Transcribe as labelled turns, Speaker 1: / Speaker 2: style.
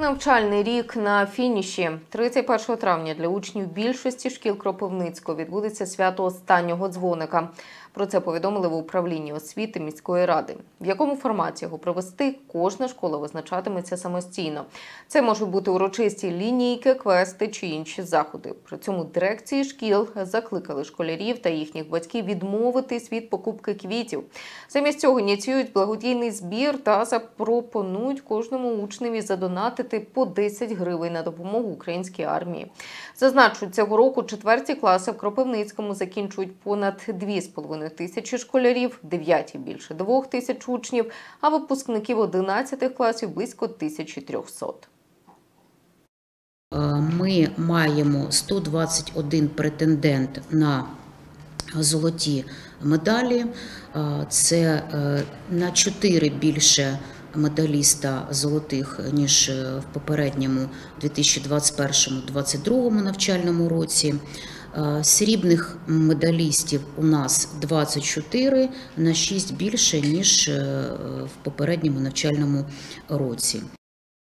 Speaker 1: Навчальний рік на фініші. 31 травня для учнів більшості шкіл Кропивницького відбудеться свято останнього дзвоника. Про це повідомили в управлінні освіти міської ради. В якому форматі його провести, кожна школа визначатиметься самостійно. Це можуть бути урочисті лінійки, квести чи інші заходи. При цьому дирекції шкіл закликали школярів та їхніх батьків відмовитись від покупки квітів. Замість цього ініціюють благодійний збір та запропонують кожному учневі задонатити по 10 гривень на допомогу українській армії. Зазначу, цього року 4-ті класи в Кропивницькому закінчують понад 2,5 тисячі школярів, 9-ті – більше 2 тисяч учнів, а випускників 11 класів – близько 1300.
Speaker 2: Ми маємо 121 претендент на золоті медалі. Це на 4 більше медаліста золотих, ніж в попередньому 2021-2022 навчальному році. Срібних медалістів у нас 24, на 6 більше, ніж в попередньому навчальному році.